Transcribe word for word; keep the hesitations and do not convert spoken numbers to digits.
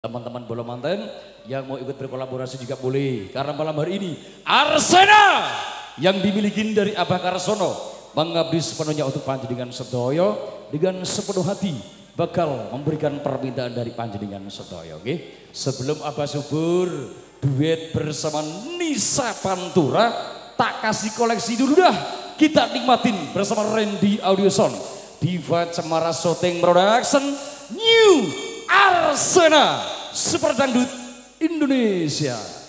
Teman-teman bola manten yang mau ikut berkolaborasi juga boleh, karena malam hari ini Arsena yang dimiliki dari Abah Karsono mengabdi sepenuhnya untuk panjenengan sedoyo dengan sepenuh hati bakal memberikan permintaan dari panjenengan sedoyo. Okay? Sebelum Abah Subur duet bersama Nisa Pantura, tak kasih koleksi dulu dah, kita nikmatin bersama Randy Audio Sound, Diva Cemara Shooting Production, New Arsena Super Dangdut Indonesia.